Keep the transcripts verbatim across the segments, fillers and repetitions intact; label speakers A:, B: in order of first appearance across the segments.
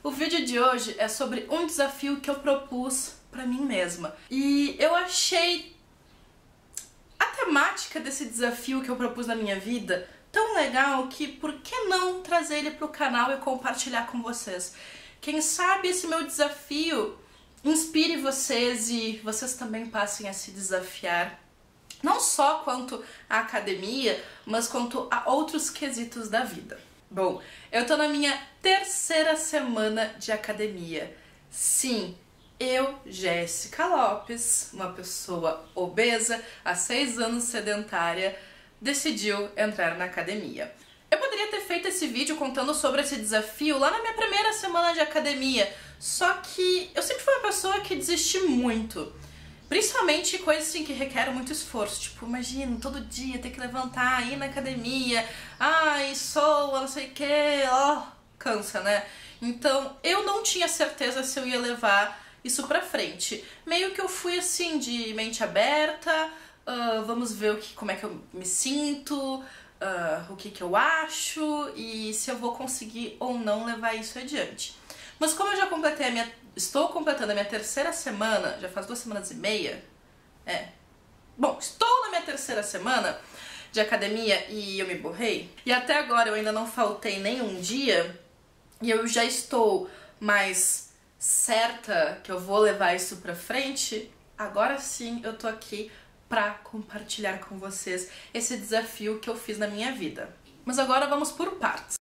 A: O vídeo de hoje é sobre um desafio que eu propus pra mim mesma. E eu achei a temática desse desafio que eu propus na minha vida tão legal que por que não trazer ele pro canal e compartilhar com vocês? Quem sabe esse meu desafio inspire vocês e vocês também passem a se desafiar, não só quanto à academia, mas quanto a outros quesitos da vida. Bom, eu tô na minha terceira semana de academia. Sim, eu, Jéssica Lopes, uma pessoa obesa, há seis anos sedentária, decidiu entrar na academia. Eu poderia ter feito esse vídeo contando sobre esse desafio lá na minha primeira semana de academia, só que eu sempre fui uma pessoa que desisti muito. Principalmente coisas assim que requerem muito esforço, tipo, imagina, todo dia ter que levantar, ir na academia, ai, soa, não sei o que, ó, cansa, né? Então, eu não tinha certeza se eu ia levar isso pra frente. Meio que eu fui assim, de mente aberta, uh, vamos ver o que, como é que eu me sinto, uh, o que que eu acho e se eu vou conseguir ou não levar isso adiante. Mas como eu já completei a minha... Estou completando a minha terceira semana, já faz duas semanas e meia, é... Bom, estou na minha terceira semana de academia e eu me borrei. E até agora eu ainda não faltei nenhum dia e eu já estou mais certa que eu vou levar isso pra frente. Agora sim eu tô aqui pra compartilhar com vocês esse desafio que eu fiz na minha vida. Mas agora vamos por partes.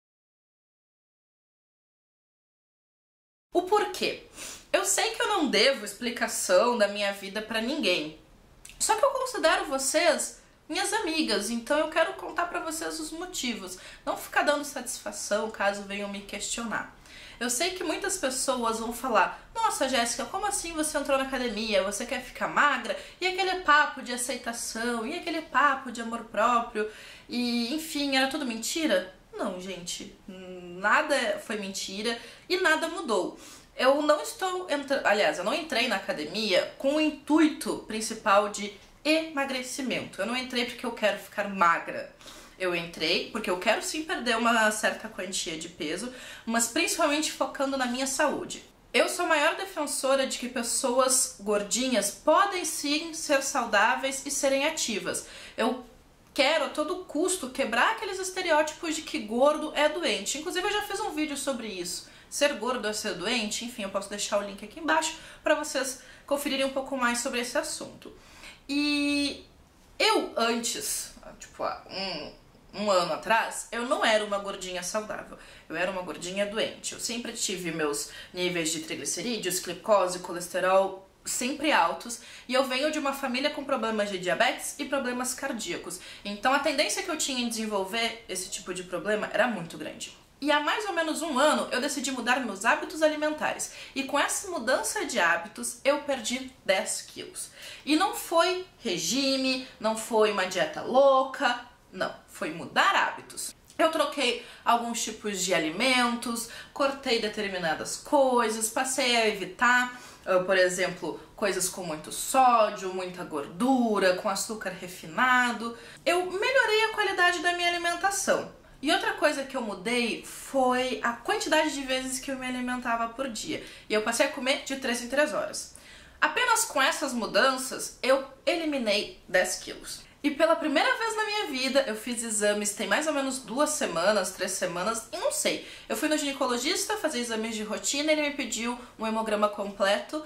A: O porquê? Eu sei que eu não devo explicação da minha vida pra ninguém. Só que eu considero vocês minhas amigas, então eu quero contar pra vocês os motivos. Não ficar dando satisfação caso venham me questionar. Eu sei que muitas pessoas vão falar: nossa, Jéssica, como assim você entrou na academia? Você quer ficar magra? E aquele papo de aceitação? E aquele papo de amor próprio? E, enfim, era tudo mentira? Não, gente, nada foi mentira e nada mudou. Eu não estou entrando, aliás, eu não entrei na academia com o intuito principal de emagrecimento. Eu não entrei porque eu quero ficar magra. Eu entrei porque eu quero sim perder uma certa quantia de peso, mas principalmente focando na minha saúde. Eu sou a maior defensora de que pessoas gordinhas podem sim ser saudáveis e serem ativas. Eu quero a todo custo quebrar aqueles estereótipos de que gordo é doente. Inclusive eu já fiz um vídeo sobre isso. Ser gordo é ser doente? Enfim, eu posso deixar o link aqui embaixo para vocês conferirem um pouco mais sobre esse assunto. E eu antes, tipo há um, um ano atrás, eu não era uma gordinha saudável. Eu era uma gordinha doente. Eu sempre tive meus níveis de triglicerídeos, glicose, colesterol sempre altos, e eu venho de uma família com problemas de diabetes e problemas cardíacos. Então a tendência que eu tinha em desenvolver esse tipo de problema era muito grande. E há mais ou menos um ano eu decidi mudar meus hábitos alimentares. E com essa mudança de hábitos eu perdi dez quilos. E não foi regime, não foi uma dieta louca, não. Foi mudar hábitos. Eu troquei alguns tipos de alimentos, cortei determinadas coisas, passei a evitar, uh, por exemplo, coisas com muito sódio, muita gordura, com açúcar refinado. Eu melhorei a qualidade da minha alimentação. E outra coisa que eu mudei foi a quantidade de vezes que eu me alimentava por dia. E eu passei a comer de três em três horas. Apenas com essas mudanças, eu eliminei dez quilos. E pela primeira vez na minha vida, eu fiz exames, tem mais ou menos duas semanas, três semanas, e não sei. Eu fui no ginecologista fazer exames de rotina, ele me pediu um hemograma completo,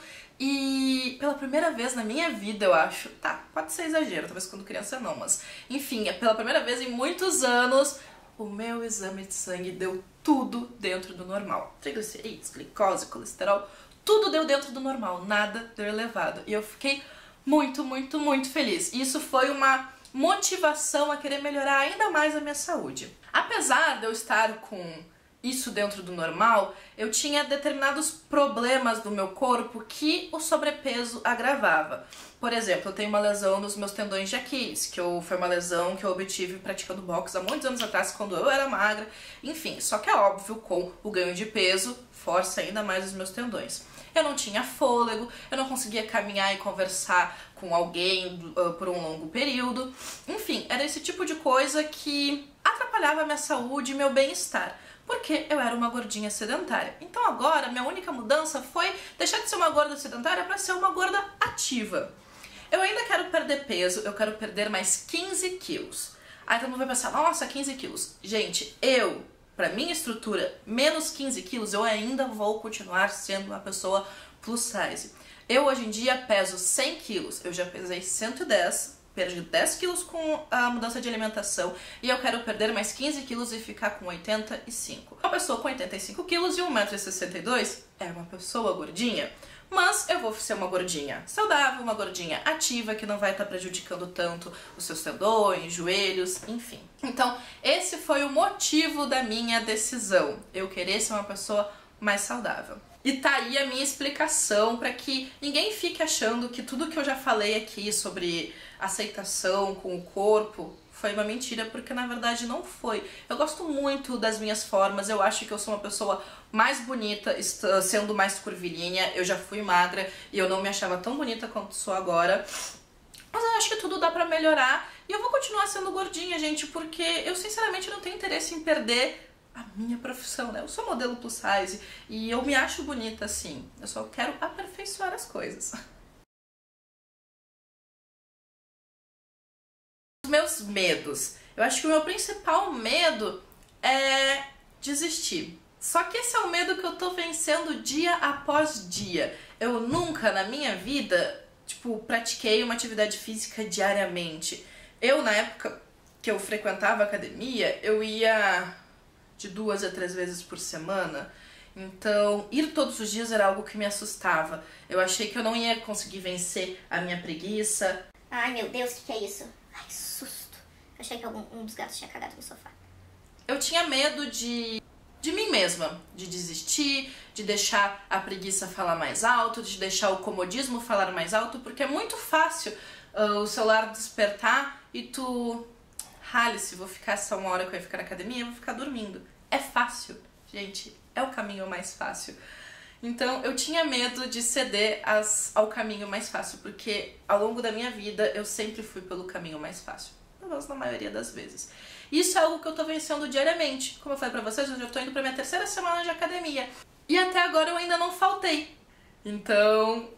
A: e pela primeira vez na minha vida, eu acho, tá, pode ser exagero, talvez quando criança não, mas enfim, é pela primeira vez em muitos anos, o meu exame de sangue deu tudo dentro do normal. Triglicerídeos, glicose, colesterol, tudo deu dentro do normal, nada deu elevado. E eu fiquei muito, muito, muito feliz. E isso foi uma motivação a querer melhorar ainda mais a minha saúde. Apesar de eu estar com isso dentro do normal, eu tinha determinados problemas do meu corpo que o sobrepeso agravava. Por exemplo, eu tenho uma lesão nos meus tendões de Aquiles, que eu, foi uma lesão que eu obtive praticando boxe há muitos anos atrás, quando eu era magra. Enfim, só que é óbvio, com o ganho de peso, força ainda mais os meus tendões. Eu não tinha fôlego, eu não conseguia caminhar e conversar com alguém uh, por um longo período. Enfim, era esse tipo de coisa que atrapalhava a minha saúde e meu bem-estar. Porque eu era uma gordinha sedentária. Então agora, minha única mudança foi deixar de ser uma gorda sedentária para ser uma gorda ativa. Eu ainda quero perder peso, eu quero perder mais quinze quilos. Aí todo mundo vai pensar, nossa, quinze quilos. Gente, eu, pra minha estrutura, menos quinze quilos, eu ainda vou continuar sendo uma pessoa plus size. Eu hoje em dia peso cem quilos, eu já pesei cento e dez, perdi dez quilos com a mudança de alimentação e eu quero perder mais quinze quilos e ficar com oitenta e cinco. Uma pessoa com oitenta e cinco quilos e um metro e sessenta e dois é uma pessoa gordinha, mas eu vou ser uma gordinha saudável, uma gordinha ativa que não vai estar prejudicando tanto os seus tendões, joelhos, enfim. Então, esse foi o motivo da minha decisão, eu querer ser uma pessoa mais saudável. E tá aí a minha explicação para que ninguém fique achando que tudo que eu já falei aqui sobre aceitação com o corpo foi uma mentira, porque na verdade não foi. Eu gosto muito das minhas formas, eu acho que eu sou uma pessoa mais bonita sendo mais curvilínea. Eu já fui magra e eu não me achava tão bonita quanto sou agora. Mas eu acho que tudo dá pra melhorar e eu vou continuar sendo gordinha, gente, porque eu sinceramente não tenho interesse em perder a minha profissão, né? Eu sou modelo plus size e eu me acho bonita assim. Eu só quero aperfeiçoar as coisas. Os meus medos. Eu acho que o meu principal medo é desistir. Só que esse é o medo que eu tô vencendo dia após dia. Eu nunca na minha vida, tipo, pratiquei uma atividade física diariamente. Eu, na época que eu frequentava a academia, eu ia de duas a três vezes por semana. Então, ir todos os dias era algo que me assustava. Eu achei que eu não ia conseguir vencer a minha preguiça.
B: Ai, meu Deus, o que, que é isso? Ai, que susto. Eu achei que algum, um dos gatos tinha cagado no sofá.
A: Eu tinha medo de, de mim mesma, de desistir, de deixar a preguiça falar mais alto, de deixar o comodismo falar mais alto, porque é muito fácil uh, o celular despertar e tu... Rale-se, vou ficar essa uma hora que eu ia ficar na academia, eu vou ficar dormindo. É fácil, gente, é o caminho mais fácil. Então eu tinha medo de ceder as, ao caminho mais fácil, porque ao longo da minha vida eu sempre fui pelo caminho mais fácil, pelo menos na maioria das vezes. Isso é algo que eu tô vencendo diariamente. Como eu falei pra vocês, eu já tô indo pra minha terceira semana de academia. E até agora eu ainda não faltei. Então...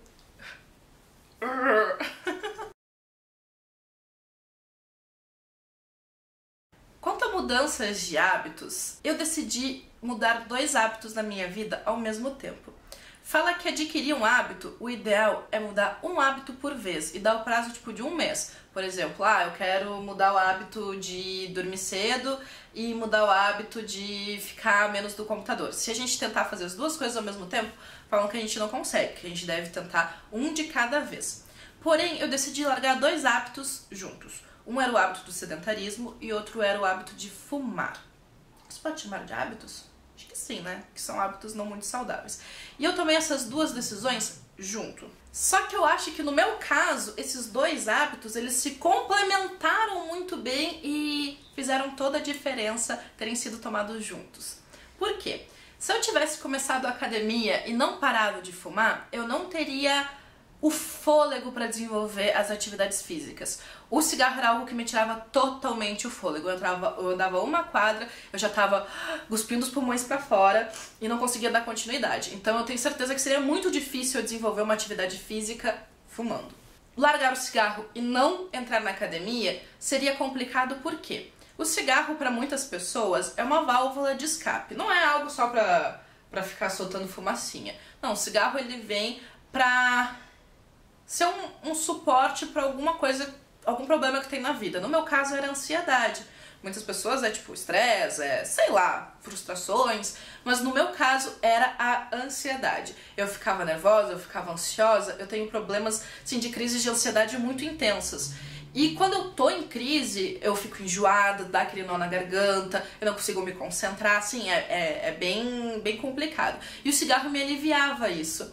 A: Quanto a mudanças de hábitos, eu decidi mudar dois hábitos na minha vida ao mesmo tempo. Fala que adquirir um hábito, o ideal é mudar um hábito por vez e dar o prazo tipo de um mês. Por exemplo, ah, eu quero mudar o hábito de dormir cedo e mudar o hábito de ficar menos do computador. Se a gente tentar fazer as duas coisas ao mesmo tempo, falam que a gente não consegue, que a gente deve tentar um de cada vez. Porém, eu decidi largar dois hábitos juntos. Um era o hábito do sedentarismo e outro era o hábito de fumar. Você pode chamar de hábitos? Acho que sim, né? Que são hábitos não muito saudáveis. E eu tomei essas duas decisões junto. Só que eu acho que no meu caso, esses dois hábitos, eles se complementaram muito bem e fizeram toda a diferença terem sido tomados juntos. Por quê? Se eu tivesse começado a academia e não parado de fumar, eu não teria o fôlego para desenvolver as atividades físicas. O cigarro era algo que me tirava totalmente o fôlego. Eu, entrava, eu andava uma quadra, eu já tava cuspindo os pulmões para fora e não conseguia dar continuidade. Então eu tenho certeza que seria muito difícil eu desenvolver uma atividade física fumando. Largar o cigarro e não entrar na academia seria complicado por quê? O cigarro para muitas pessoas é uma válvula de escape. Não é algo só para para ficar soltando fumacinha. Não, o cigarro ele vem para ser um, um suporte para alguma coisa, algum problema que tem na vida. No meu caso era ansiedade. Muitas pessoas é tipo estresse, é, sei lá, frustrações, mas no meu caso era a ansiedade. Eu ficava nervosa, eu ficava ansiosa, eu tenho problemas assim, de crises de ansiedade muito intensas. E quando eu tô em crise, eu fico enjoada, dá aquele nó na garganta, eu não consigo me concentrar, assim, é, é, é bem, bem complicado. E o cigarro me aliviava isso.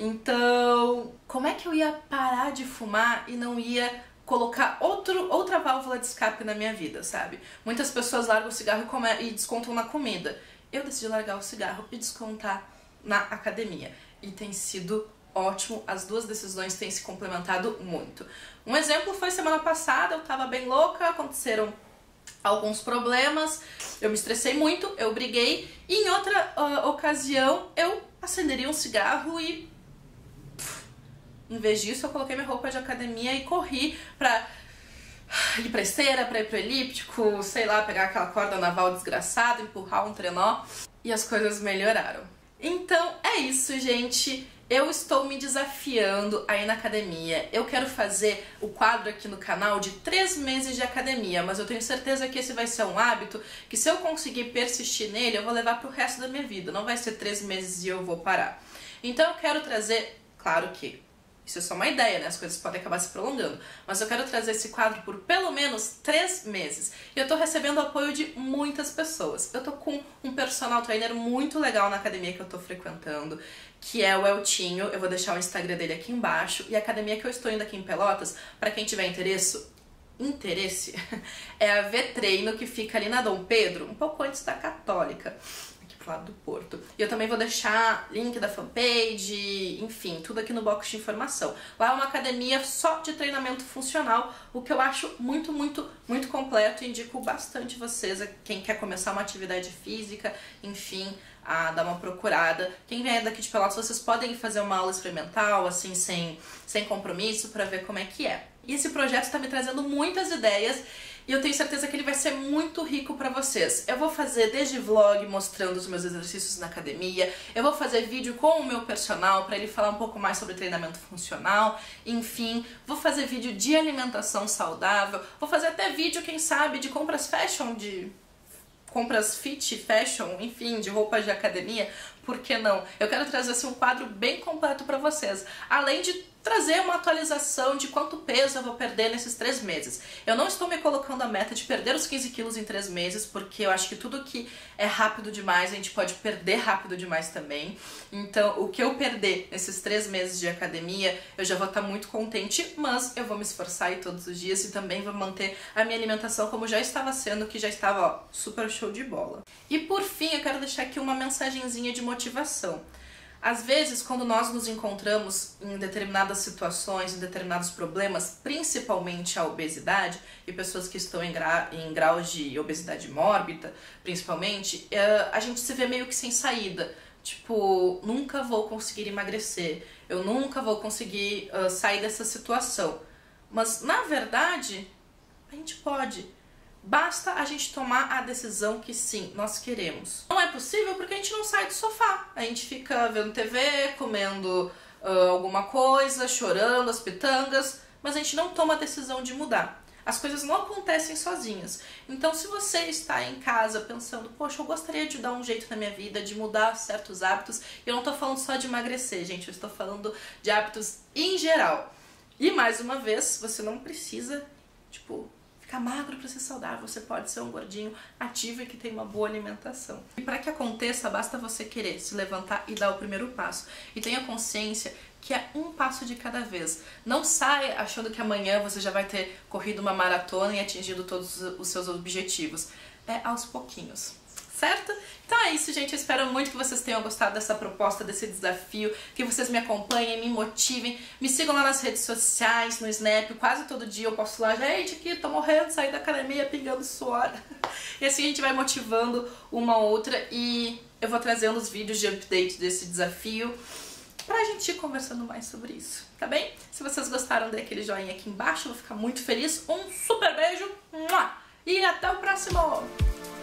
A: Então, como é que eu ia parar de fumar e não ia colocar outro, outra válvula de escape na minha vida, sabe? Muitas pessoas largam o cigarro e, come, e descontam na comida. Eu decidi largar o cigarro e descontar na academia. E tem sido ótimo, as duas decisões têm se complementado muito. Um exemplo foi semana passada, eu tava bem louca, aconteceram alguns problemas, eu me estressei muito, eu briguei, e em outra uh, ocasião eu acenderia um cigarro e... Pff, em vez disso eu coloquei minha roupa de academia e corri pra ir pra esteira, pra ir pro elíptico, sei lá, pegar aquela corda naval desgraçada, empurrar um trenó, e as coisas melhoraram. Então é isso, gente. Eu estou me desafiando aí na academia. Eu quero fazer o quadro aqui no canal de três meses de academia, mas eu tenho certeza que esse vai ser um hábito que, se eu conseguir persistir nele, eu vou levar pro resto da minha vida. Não vai ser três meses e eu vou parar. Então eu quero trazer, claro que isso é só uma ideia, né? As coisas podem acabar se prolongando. Mas eu quero trazer esse quadro por pelo menos três meses. E eu tô recebendo o apoio de muitas pessoas. Eu tô com um personal trainer muito legal na academia que eu tô frequentando, que é o Eltinho. Eu vou deixar o Instagram dele aqui embaixo. E a academia que eu estou indo aqui em Pelotas, pra quem tiver interesse, interesse é a V-Treino, que fica ali na Dom Pedro, um pouco antes da Católica, lado do Porto. E eu também vou deixar link da fanpage, enfim, tudo aqui no box de informação. Lá é uma academia só de treinamento funcional, o que eu acho muito, muito, muito completo, e indico bastante vocês, quem quer começar uma atividade física, enfim, a dar uma procurada. Quem vier daqui de Pelotas, vocês podem fazer uma aula experimental, assim, sem, sem compromisso, para ver como é que é. E esse projeto está me trazendo muitas ideias, e eu tenho certeza que ele vai ser muito rico pra vocês. Eu vou fazer desde vlog mostrando os meus exercícios na academia, eu vou fazer vídeo com o meu personal pra ele falar um pouco mais sobre treinamento funcional, enfim, vou fazer vídeo de alimentação saudável, vou fazer até vídeo, quem sabe, de compras fashion, de compras fit, fashion, enfim, de roupas de academia, por que não? Eu quero trazer assim, um quadro bem completo pra vocês, além de trazer uma atualização de quanto peso eu vou perder nesses três meses. Eu não estou me colocando a meta de perder os quinze quilos em três meses, porque eu acho que tudo que é rápido demais, a gente pode perder rápido demais também. Então, o que eu perder nesses três meses de academia, eu já vou estar muito contente, mas eu vou me esforçar aí todos os dias e também vou manter a minha alimentação como já estava sendo, que já estava, ó, super show de bola. E por fim, eu quero deixar aqui uma mensagenzinha de motivação. Às vezes, quando nós nos encontramos em determinadas situações, em determinados problemas, principalmente a obesidade, e pessoas que estão em, gra em graus de obesidade mórbida, principalmente, a gente se vê meio que sem saída. Tipo, nunca vou conseguir emagrecer, eu nunca vou conseguir uh, sair dessa situação. Mas, na verdade, a gente pode. Basta a gente tomar a decisão que sim, nós queremos. Não é possível porque a gente não sai do sofá. A gente fica vendo T V, comendo uh, alguma coisa, chorando as pitangas, mas a gente não toma a decisão de mudar. As coisas não acontecem sozinhas. Então, se você está em casa pensando, poxa, eu gostaria de dar um jeito na minha vida, de mudar certos hábitos, eu não estou falando só de emagrecer, gente, eu estou falando de hábitos em geral. E, mais uma vez, você não precisa, tipo, ficar magro para ser saudável, você pode ser um gordinho ativo e que tem uma boa alimentação. E para que aconteça, basta você querer se levantar e dar o primeiro passo. E tenha consciência que é um passo de cada vez. Não saia achando que amanhã você já vai ter corrido uma maratona e atingido todos os seus objetivos. É aos pouquinhos. Certo? Então é isso, gente. Eu espero muito que vocês tenham gostado dessa proposta, desse desafio, que vocês me acompanhem, me motivem, me sigam lá nas redes sociais, no Snap, quase todo dia eu posto lá, gente, aqui tô morrendo, saí da academia pingando suor. E assim a gente vai motivando uma outra e eu vou trazendo os vídeos de update desse desafio pra gente ir conversando mais sobre isso, tá bem? Se vocês gostaram, dê aquele joinha aqui embaixo, eu vou ficar muito feliz. Um super beijo e até o próximo!